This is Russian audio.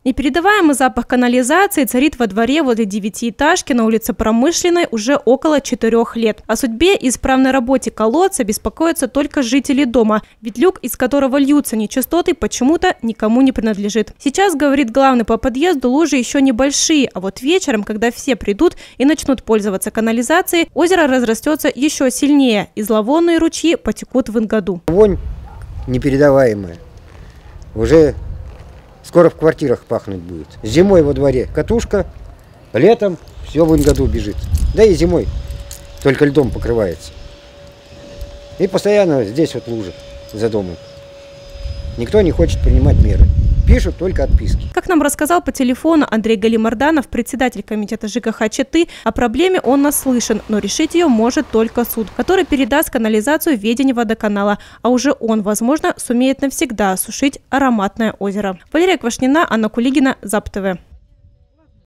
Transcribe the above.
Непередаваемый запах канализации царит во дворе возле 9-этажки на улице Промышленной уже около 4 лет. О судьбе и исправной работе колодца беспокоятся только жители дома, ведь люк, из которого льются нечистоты, почему-то никому не принадлежит. Сейчас, говорит главный по подъезду, лужи еще небольшие, а вот вечером, когда все придут и начнут пользоваться канализацией, озеро разрастется еще сильнее, и зловонные ручьи потекут в Ингаду. Вонь непередаваемая. Уже скоро в квартирах пахнуть будет. Зимой во дворе катушка, летом все в Ингаду бежит. Да и зимой только льдом покрывается. И постоянно здесь вот лужи за домом. Никто не хочет принимать меры. Пишут только отписки. Как нам рассказал по телефону Андрей Галимарданов, председатель комитета ЖКХ Читы, о проблеме он наслышан, но решить ее может только суд, который передаст канализацию в ведение водоканала, а уже он, возможно, сумеет навсегда осушить ароматное озеро. Валерия Квашнина, Анна Кулигина, ЗАП ТВ.